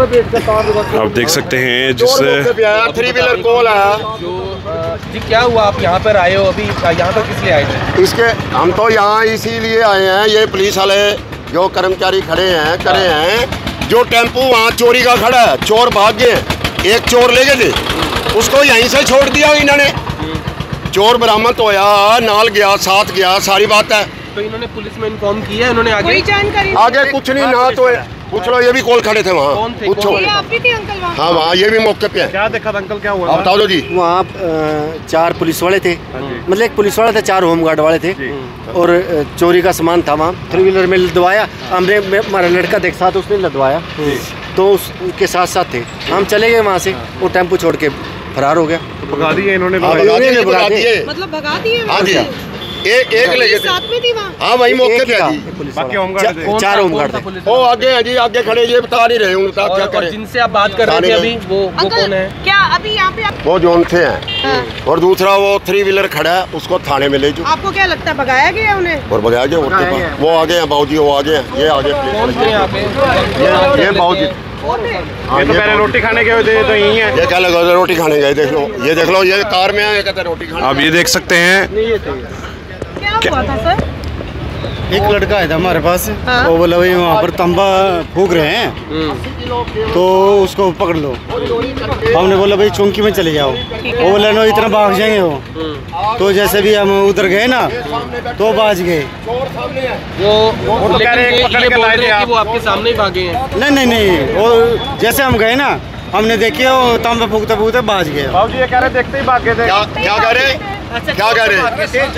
आप देख सकते हैं जिससे 3 व्हीलर कॉल है। जी क्या हुआ, आप यहाँ पर आए हो, अभी यहाँ पर किस लिए आए थे? इसके हम तो यहाँ इसीलिए आए हैं, ये पुलिस वाले जो कर्मचारी खड़े हैं, जो टेम्पू वहाँ चोरी का खड़ा है, चोर भाग गए, एक चोर ले गए थे, उसको यहीं से छोड़ दिया इन्होंने। चोर बरामद होया, नाल गया, साथ गया, सारी बात है। तो इन्होंने पुलिस में इन्फॉर्म किया, इन्होंने आगे कुछ नहीं, ना तो पूछ लो, ये भी कॉल खड़े थे वहाँ, पूछो। हाँ वहाँ ये भी मौके पे है। क्या देखा था अंकल, क्या हुआ? बताओ जी। वहाँ 4 पुलिस वाले थे, मतलब एक पुलिस वाला था, 4 होमगार्ड वाले थे, और चोरी का सामान था वहाँ 3 व्हीलर में लदवाया। हमने हमारा लड़का देख साथ उसने लदवाया, तो उसके साथ साथ थे, हम चले गए वहाँ से, वो टेम्पो छोड़ के फरार हो गया। तो भगा दिए इन्होंने? भगा दिए, मतलब भगा दिए। हाँ जी, एक लेके साथ में थी वहाँ। हाँ वही मौके पे है जी। बाकी होमगार्ड थे? 4 होमगार्ड थे। वो आगे है जी, आगे खड़े, ये बता नहीं रहे उनका क्या करें। जिनसे आप बात कर रहे थे अभी, वो कौन है? क्या अभी यहाँ पे वो जो उनसे हैं, और दूसरा वो 3 व्हीलर खड़ा है, उसको थाने में ले जाओ। आपको क्या लगता है भगाया गया उन्हें? और भगाया गया उनके पास, वो आगे हैं बाबूजी, वो आगे हैं, ये आगे ये बाबूजी। ये तो पहले रोटी खाने गए थे, तो यही है। ये क्या लगा, रोटी खाने गए, देख लो, ये कार में है, कहते रोटी खाने। आप ये देख सकते हैं क्या हुआ था सर? एक लड़का आया था हमारे पास, वो बोला भाई वहाँ पर तंबा फूक रहे हैं, तो उसको पकड़ लो। हमने बोला भाई चौकी में चले जाओ, वो बोला नो इतना भाग जाएंगे वो। तो जैसे भी हम उधर गए ना, तो बाज गए। वो तो कह रहे हैं पकड़ के लाए थे आप, वो आपके सामने ही भागे हैं? नहीं, वो जैसे हम गए ना, हमने देखे वो तंबा फूकते फूकते बाज गए। बाबूजी ये कह रहे देखते ही भाग गए थे। क्या कह रहे, क्या कह रहे?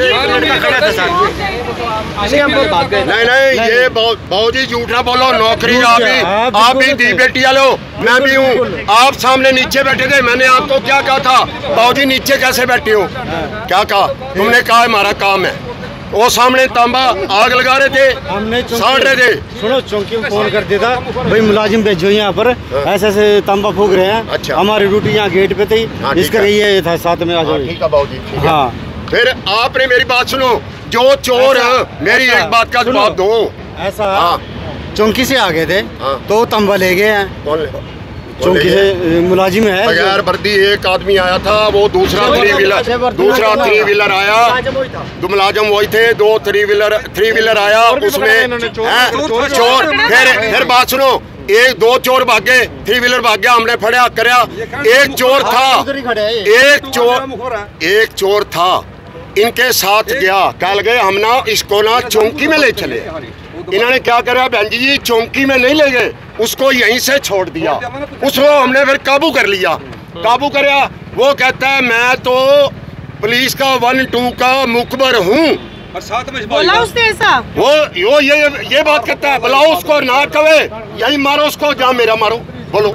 नहीं, ये बाबूजी झूठ ना बोलो, नौकरी आप भी दी बेटी लो, मैं भी हूँ। आप सामने नीचे बैठे थे, मैंने आपको क्या कहा था, बाबूजी नीचे कैसे बैठे हो? क्या कहा तुमने? कहा हमारा काम है। वो सामने तांबा आग लगा रहे थे, हमने साड़ रहे थे। सुनो, चौकी में फोन कर दिया था भाई मुलाजिम भेजो यहाँ पर, ऐसे ऐसे तांबा फूक रहे हैं। अच्छा। हमारी ड्यूटी यहाँ गेट पे थी, इसका ये था साथ में आ जाओ। ठीक है बाबूजी। हाँ, फिर आपने मेरी बात सुनो, जो चोर मेरी एक बात का जवाब दो। ऐसा चौकी से आ गए थे, तो तंबा ले गए हैं। कौन चौकी से मुलाजिम है बगैर वर्दी एक आदमी आया था, वो दूसरा 3 व्हीलर आया, दो मुलाजिम वही थे, 2 3 व्हीलर आया, उसमें चोर। फिर बात सुनो, 1-2 चोर भागे, 3 व्हीलर भाग गया, हमने फड़ा करया। एक चोर था इनके साथ गया, कल गए हम ना, इसको ना चौकी में ले चले। इन्होंने क्या करा बहन जी, चौकी में नहीं ले गए, उसको यहीं से छोड़ दिया। उसको हमने फिर काबू कर लिया, काबू करया। वो कहता है मैं तो पुलिस का 1-2 का मुखबर हूँ, और साथ में बोला उसने ऐसा। वो ये बात कहता है, बुलाओ उसको, ना कहे यही मारो उसको, जहाँ मेरा मारो, बोलो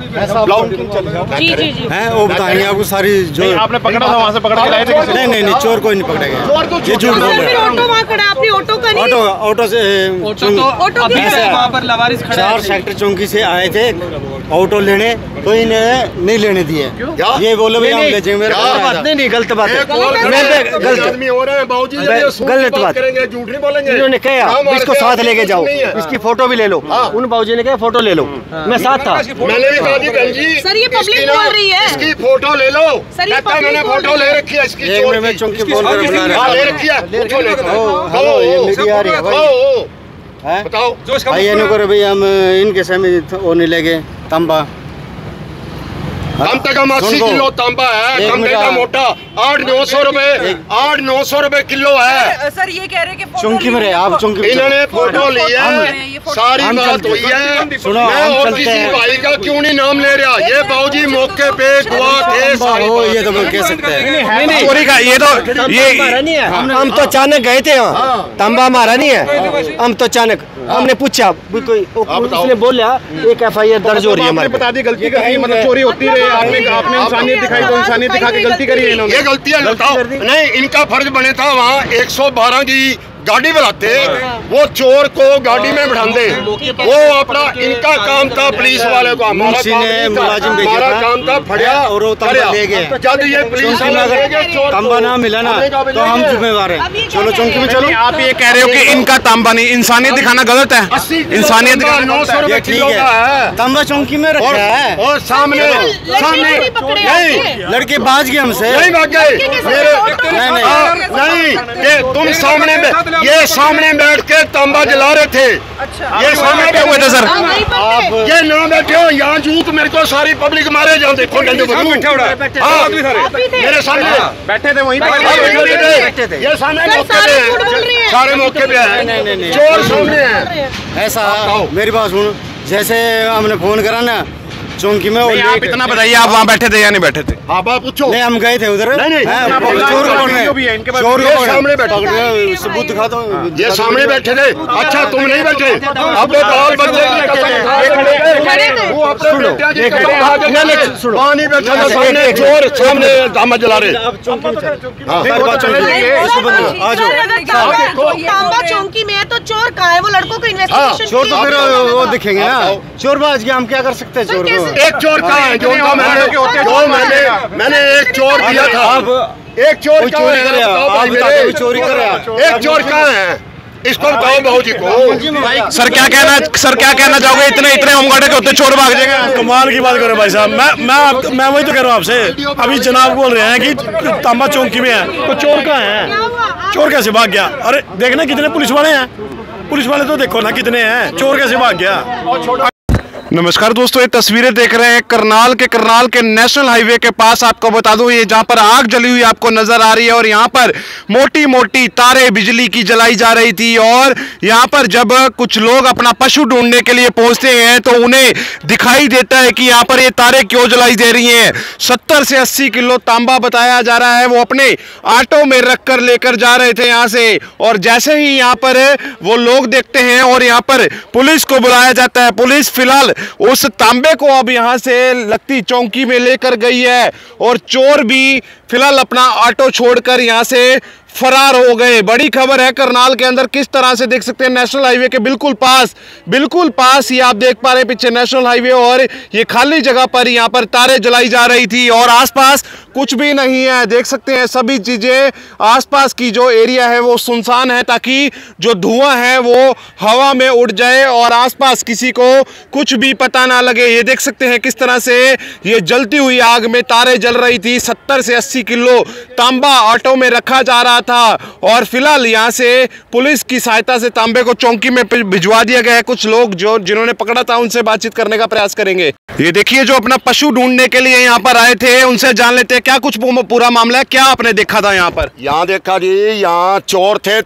जी। हैं वो बताएंगे आपको सारी। जो आपने पकड़ा था वहाँ से पकड़ के लाए थे? नहीं, चोर कोई नहीं पकड़ा गया, ये झूठ बोल रहे हैं। ऑटो वहाँ खड़ा, अपनी ऑटो का नहीं? ऑटो से वहाँ पर लवारिस खड़ा है। 4 सेक्टर चौकी से आए थे ऑटो लेने, तो इन्हें नहीं लेने दिए। ये बोले भाई हम ले जाएंगे। नहीं, गलत बात है, गलत बात। झूठ नहीं बोलेंगे। इन्होंने कहा इसको साथ लेके जाओ, इसकी फोटो भी ले लो। उन बाबूजी ने कहा फोटो ले लो, मैं साथ था। मैंने भी कहा जी, सर ये पब्लिक बोल रही है, इसकी फोटो ले लो। सर ये कहता मैंने फोटो ले रखी है इसकी, एक में चौकी फोन कर बता रहा ले रखी है। हेलो, ये मीडिया आ रही है भाई, बताओ भाई ये नो भाई, हम इनके समय वो नहीं ले गए तंबा। कम से कम 80 किलो तांबा है, कम से कम मोटा 800-900 रुपए किलो है। सर ये कह रहे कि चौकी में रहे आप, चौकी इन्होंने फोटो ली है, सारी बात हुई है। सुनो, मैं और किसी भाई का क्यों नहीं नाम ले रहा, ये बाबूजी मौके पे गवाह थे। ये तो मैं कह सकते हैं चोरी का, ये तो ये हम तो अचानक गए थे वहाँ, तंबा हमारा नहीं है। हम तो अचानक हमने पूछा, कोई उसने बोला एक FIR दर्ज हो रही है हमारे। बता दी गलती करी, मतलब चोरी होती रही, आपने इंसानियत दिखाई, तो इंसानियत दिखा के गलती करी है इन्होंने। ये गलती है, बताओ नहीं, इनका फर्ज बने था वहाँ 112 की गाड़ी बुलाते, वो चोर को गाड़ी में बिठाते। वो अपना इनका काम था पुलिस वाले को, हमारा काम था फड़िया और ले गए। जब ये पुलिस तांबा ना मिला ना तो हम जिम्मेवार हैं। चलो चौकी में चलो। आप ये कह रहे हो कि इनका तांबा नहीं, इंसानियत दिखाना गलत है। इंसानियत 900 रुपए किलो का है। तांबा चौकी में रखा है और सामने नहीं लड़के बाज गए हमसे। नहीं भाग गए नहीं, ये तुम सामने ये सामने बैठ के तांबा जला रहे थे। ये सामने बैठे हुए थे सर। आप ये ना बैठे हो यहाँ जूत मेरे को सारी पब्लिक मारे जाओ। देखो मेरे सामने बैठे थे वहीं बैठे थे। ये सामने मौके पे है, सारे मौके पे है, चोर सामने है। ऐसा मेरी बात सुन, जैसे हमने फोन करा ना चौकी में, आप इतना बताइए, आप वहाँ बैठे थे या नहीं बैठे थे? हाँ बात पूछो। नहीं हम गए थे उधर। चोर सामने बैठे, सबूत दिखा दो। ये सामने बैठे थे। अच्छा तुम नहीं बैठे? अब कॉल बंदे पानी बैठा था सामने, चोर सामने तांबा जला रहे। तांबा चौकी में है तो चोर कहाँ है? वो लड़कों को इन्वेस्टिगेशन चोर तो फिर वो दिखेंगे ना। चोर बाज गया, हम क्या कर सकते हैं चोर को? एक चोर कहाँ है? जो मैंने एक चोर दिया था। एक चोर चोरी कर रहा, चोरी कर रहा। एक चोर कहाँ है? इसको बताओ बहू जी को। सर क्या कहना चाहोगे? इतने होमगार्ड के होते चोर भाग जाएंगे? कमाल की बात करो भाई साहब। मैं वही तो कह रहा हूँ आपसे। अभी जनाब बोल रहे हैं कि तांबा चौकी में है, तो चोर कहाँ है? चोर कैसे भाग गया? अरे देखना कितने पुलिस वाले हैं, पुलिस वाले तो देखो ना कितने हैं, चोर कैसे भाग गया? नमस्कार दोस्तों, ये तस्वीरें देख रहे हैं करनाल के नेशनल हाईवे के पास। आपको बता दूं ये जहां पर आग जली हुई आपको नजर आ रही है और यहां पर मोटी मोटी तारें बिजली की जलाई जा रही थी। और यहां पर जब कुछ लोग अपना पशु ढूंढने के लिए पहुंचते हैं तो उन्हें दिखाई देता है कि यहां पर ये तारें क्यों जलाई दे रही हैं। 70 से 80 किलो तांबा बताया जा रहा है, वो अपने ऑटो में रख कर लेकर जा रहे थे यहां से। और जैसे ही यहां पर वो लोग देखते हैं और यहां पर पुलिस को बुलाया जाता है, पुलिस फिलहाल उस तांबे को अब यहां से लगती चौकी में लेकर गई है और चोर भी फिलहाल अपना ऑटो छोड़कर यहां से फरार हो गए। बड़ी खबर है करनाल के अंदर, किस तरह से देख सकते हैं नेशनल हाईवे के बिल्कुल पास ये आप देख पा रहे हैं पीछे नेशनल हाईवे, और ये खाली जगह पर यहाँ पर तारें जलाई जा रही थी और आसपास कुछ भी नहीं है। देख सकते हैं सभी चीजें, आसपास की जो एरिया है वो सुनसान है ताकि जो धुआं है वो हवा में उड़ जाए और आसपास किसी को कुछ भी पता ना लगे। ये देख सकते हैं किस तरह से ये जलती हुई आग में तारें जल रही थी। 70 से 80 किलो तांबा ऑटो में रखा जा रहा था और फिलहाल यहां से पुलिस की सहायता से तांबे को चौकी में भिजवा दिया गया है। कुछ लोग जिन्होंने पकड़ा था उनसे बातचीत करने का प्रयास करेंगे। ये देखिए जो अपना पशु ढूंढने के लिए यहाँ पर आए थे उनसे जान लेते हैं क्या कुछ पूरा मामला है, क्या आपने देखा था यहाँ पर? यहाँ देखा जी, यहाँ चोर थे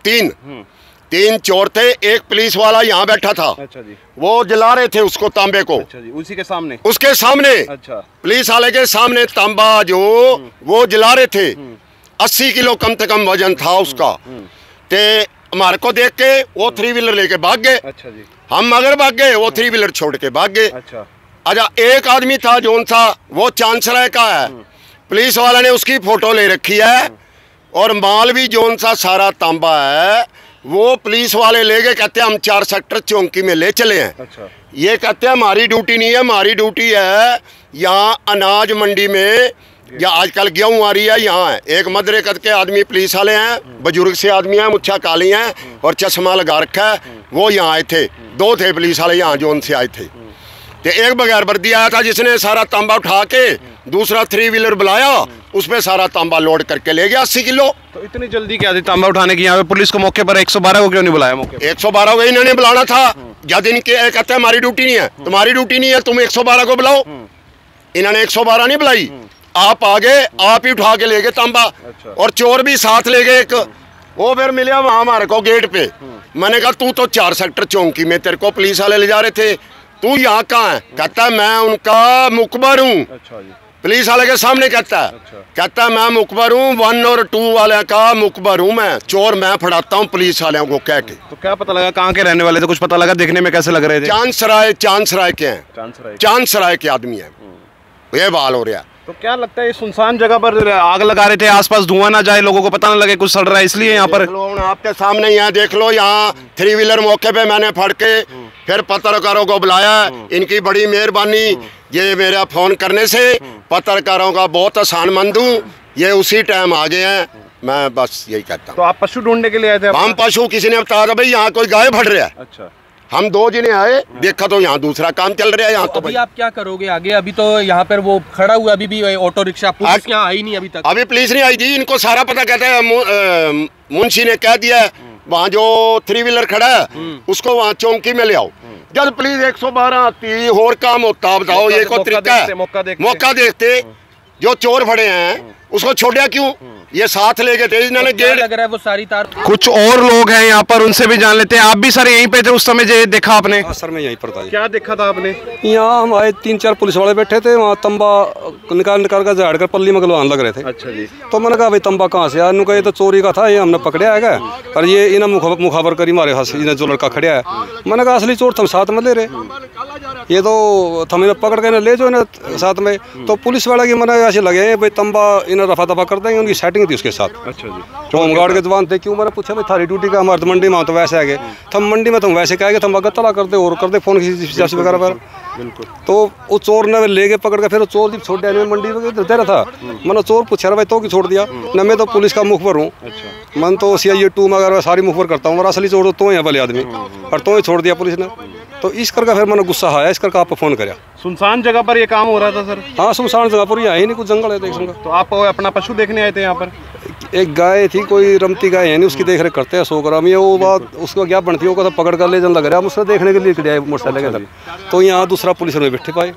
तीन चोर थे। एक पुलिस वाला यहाँ बैठा था। अच्छा जी। वो जला रहे थे उसको तांबे को। अच्छा जी, उसी के सामने? उसके सामने। अच्छा। पुलिस वाले के सामने तांबा जो वो जला रहे थे। 80 किलो कम से कम वजन था उसका। ते हमारे को देख के वो 3 व्हीलर लेके भाग गए। अच्छा जी। हम मगर भाग गए, वो 3 व्हीलर छोड़ के भाग गए। अच्छा। एक आदमी था जोन सा वो चांसराय का है, पुलिस वाला ने उसकी फोटो ले रखी है और माल भी जोन सा सारा तांबा है वो पुलिस वाले ले गए। कहते हैं हम 4 सेक्टर चौकी में ले चले हैं। अच्छा। ये कहते हैं हमारी ड्यूटी नहीं है, हमारी ड्यूटी है यहाँ अनाज मंडी में, या आजकल गेहूँ आ रही है यहाँ है। एक मदरे कद के आदमी पुलिस वाले हैं, बुजुर्ग से आदमी हैं, मुच्छा काली हैं और चश्मा लगा रखा है, वो यहाँ आए थे। 2 थे पुलिस वाले यहाँ जोन से आए थे। तो एक बगैर वर्दी आया था जिसने सारा तांबा उठा के दूसरा 3 व्हीलर बुलाया, उसमें सारा तांबा लोड करके ले गया 80 किलो। तो इतनी जल्दी क्या थी तांबा उठाने की? यहाँ पे पुलिस को मौके पर 112 को क्यों नहीं बुलाया? मौके 112 को इन्होंने बुलाना था। जब इनके कहते हैं हमारी ड्यूटी नहीं है, तुम्हारी ड्यूटी नहीं है, तुम 112 को बुलाओ। इन्होंने 112 नहीं बुलाई, आप आगे आप ही उठा के ले गए तांबा। अच्छा। और चोर भी साथ ले गए एक, वो फिर मिला वहां हमारे को गेट पे। मैंने कहा तू तो 4 सेक्टर चौकी में, तेरे को पुलिस वाले ले जा रहे थे, तू यहाँ कहाँ है? कहता है मैं उनका मुखबर हूँ। अच्छा जी। पुलिस वाले के सामने कहता है। अच्छा। कहता है मैं मुखबर हूँ, 1 और 2 वाले का मुखबर हूँ मैं, चोर मैं फड़ाता हूँ पुलिस वाले को कह के। तो क्या पता लगा कहाँ के रहने वाले थे? कुछ पता लगा? देखने में कैसे लग रहे थे? चांसराय के हैं, चांसराय के आदमी है, ये बाल हो रहा है। तो क्या लगता है, सुनसान जगह पर आग लगा रहे थे, आसपास धुआं ना जाए, लोगों को पता ना लगे कुछ सड़ रहा है, इसलिए यहाँ पर? आपके सामने यहाँ देख लो, यहाँ 3 व्हीलर मौके पे मैंने फड़ के फिर पत्रकारों को बुलाया। इनकी बड़ी मेहरबानी, ये मेरा फोन करने से पत्रकारों का बहुत आसानमंद हूँ, ये उसी टाइम आ गए हैं। मैं बस यही कहता हूँ। तो आप पशु ढूंढने के लिए आए थे? हम पशु, किसी ने बताया था भाई यहाँ कोई गाय फट रहा है। अच्छा। हम 2 जने आए, देखा तो यहाँ दूसरा काम चल रहा है। यहाँ तो अभी आप क्या करोगे आगे? अभी तो यहाँ पर वो खड़ा हुआ, अभी भी ऑटो रिक्शा, पुलिस यहाँ आई नहीं अभी तक? अभी पुलिस नहीं आई थी, इनको सारा पता। कहते हैं मुंशी ने कह दिया वहाँ जो 3 व्हीलर खड़ा है उसको वहाँ चौकी में ले आओ। जब पुलिस 112 आती और काम होता, बताओ ये को तरीका है? मौका देखते जो चोर फड़े हैं उसको छोड़ा क्यों? ये साथ ले गए थे, इन्होंने गेट लग रहा है वो सारी तार। कुछ और लोग हैं यहाँ पर, उनसे भी जान लेते हैं। आप भी सर यहीं पे थे उस समय जो देखा आपने? सर मैं यहीं पर था। क्या देखा था आपने? यहाँ हमारे 3-4 पुलिस वाले बैठे थे, वहाँ तंबा निकाल कर झाड़ कर पल्ली में गलवान लग रहे थे। अच्छा जी। तो मैंने कहा भाई तंबा कहाँ से? इन्होंने कहा ये तो चोरी का था, ये हमने पकड़ा है और ये इन्हें मुखाबर करी मारे हाथ से, इन्हें जो लड़का खड़ा है। मैंने कहा असली चोर तुम साथ में ले रहे, ये तो थम इन्हें पकड़ के ले जो इन्हें साथ में। तो पुलिस वाला की मैंने ऐसे लगे भाई तंबा इन्हें रफा दफा कर देंगे, उनकी सेटिंग थी उसके साथ। अच्छा जी। तो होमगार्ड के जवान थे, क्यों? मैंने पूछा भाई थारी ड्यूटी का? हमारे तो मंडी में तो वैसे आ गए, थम मंडी में तुम वैसे कहेंगे, तुम अगर तला कर दे और कर दे फोन किसी वगैरह पर। बिल्कुल। तो वो चोर ने ले के पकड़ के, फिर वो चोर जब छोड़ दिया मंडी में दे रहा था। मैंने चोर पूछा भाई तो की छोड़ दिया न? मैं तो पुलिस का मुखबर हूँ। अच्छा। मन तो CIA 2 में अगर सारी मुखबर करता हूँ, और असली चोर तो है भले आदमी, और तो ही छोड़ दिया पुलिस ने। तो इस करके फिर मैंने गुस्सा आया, इस करके आपको फोन कराया। सुनसान जगह पर ये काम हो रहा था सर? हाँ सुनसान जगह पर, यहाँ ही नहीं कुछ जंगल है देख सकूँगा। तो आप अपना पशु देखने आए थे यहाँ पर? एक गाय थी, कोई रमती गाय है नहीं, उसकी देख रेख करते हैं 100 ग्राम। ये वो बात उसको क्या बनती है, वो तो पकड़ कर ले जाने लग रहा है, हम उसको देखने के लिए गया मोटरसाइकिल के अंदर। तो यहाँ दूसरा पुलिस में बैठे पाए।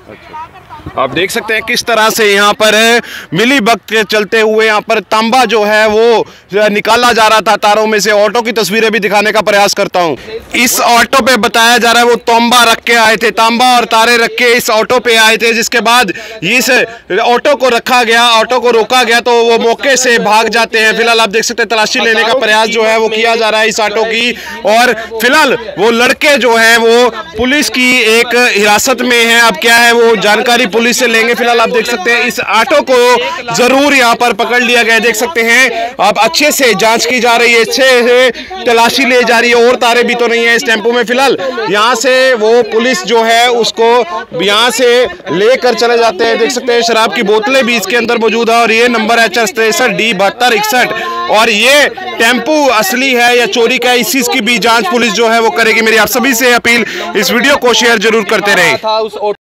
आप देख सकते हैं किस तरह से यहाँ पर मिली वक्त के चलते हुए यहाँ पर तांबा जो है वो निकाला जा रहा था तारों में से। ऑटो की तस्वीरें भी दिखाने का प्रयास करता हूँ। इस ऑटो पे बताया जा रहा है वो तांबा रख के आए थे, तांबा और तारे रख के इस ऑटो पे आए थे, जिसके बाद इस ऑटो को रखा गया, ऑटो को रोका गया तो वो मौके से भाग जाते हैं। फिलहाल आप देख सकते हैं तलाशी लेने का प्रयास जो है वो किया जा रहा है इस ऑटो की, और फिलहाल वो लड़के जो है वो पुलिस की एक हिरासत में है। अब क्या है वो जानकारी पुलिस से लेंगे। फिलहाल आप देख सकते हैं इस ऑटो को जरूर यहाँ पर पकड़ लिया गया, देख सकते हैं। अब अच्छे से जांच की जा रही है, अच्छे से तलाशी ली जा रही है, और तारे भी तो नहीं है इस टेम्पो में। फिलहाल यहाँ से वो पुलिस जो है उसको यहाँ से लेकर चले जाते हैं। देख सकते हैं शराब की बोतलें भी इसके अंदर मौजूद है, और ये नंबर है HS63D7261, और ये टेम्पो असली है या चोरी का है, इस चीज की भी जांच पुलिस जो है वो करेगी। मेरी आप सभी से अपील, इस वीडियो को शेयर जरूर करते रहे।